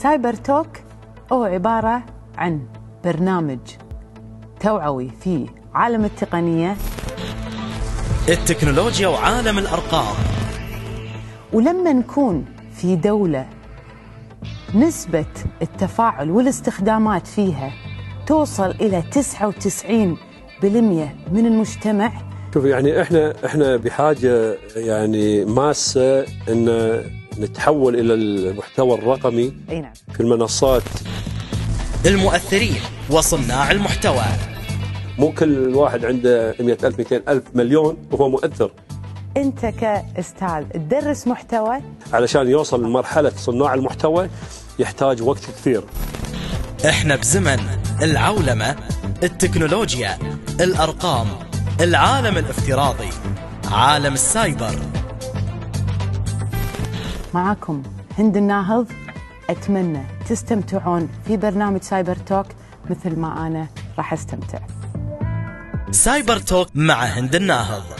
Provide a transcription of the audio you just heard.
سايبر توك هو عبارة عن برنامج توعوي في عالم التقنية، التكنولوجيا وعالم الأرقام. ولما نكون في دولة نسبة التفاعل والاستخدامات فيها توصل إلى 99% من المجتمع. شوف، يعني احنا بحاجة يعني ماسة ان نتحول الى المحتوى الرقمي في المنصات. المؤثرين وصناع المحتوى، مو كل واحد عنده 100,000 200,000 مليون وهو مؤثر. أنت كأستاذ تدرس محتوى، علشان يوصل لمرحلة صناع المحتوى يحتاج وقت كثير. احنا بزمن العولمة، التكنولوجيا، الأرقام، العالم الافتراضي، عالم السايبر. معكم هند الناهض. أتمنى تستمتعون في برنامج سايبر توك مثل ما أنا راح أستمتع. سايبر توك مع هند الناهض.